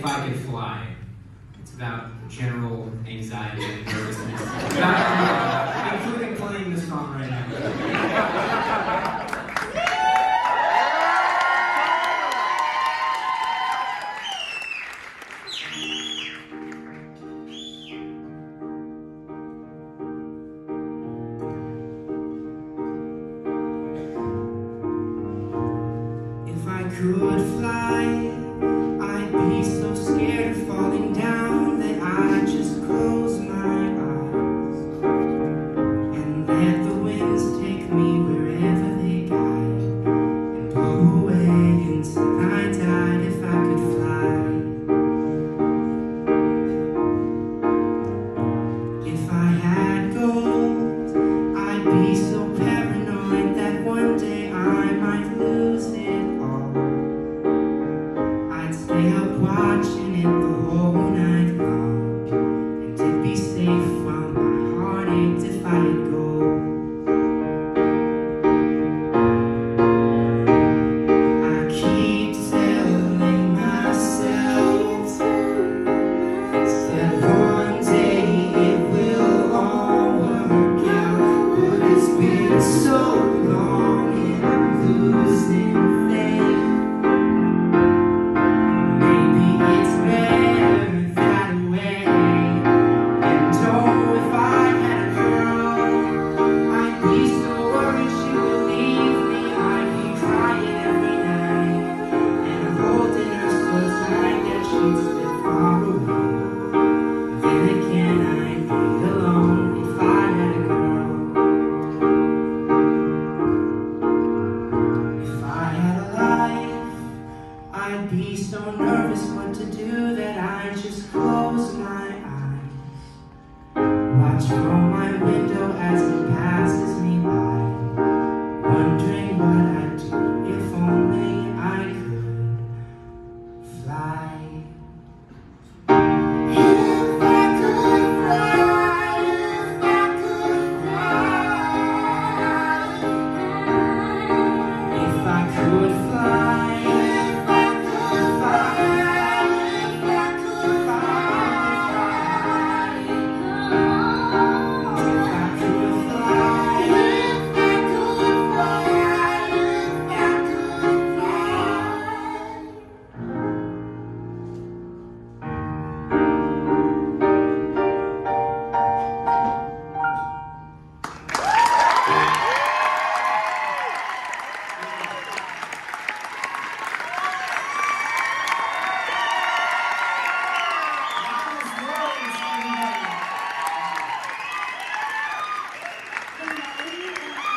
If I Could Fly. It's about general anxiety and nervousness, including playing this song right now. If I could fly, I'd be so scared of falling down that I'd just close my eyes and let the winds take me wherever they guide and blow away until I died. If I could fly, if I had gold, I'd be so paranoid that one day I might lose it all. Stay up watching it the whole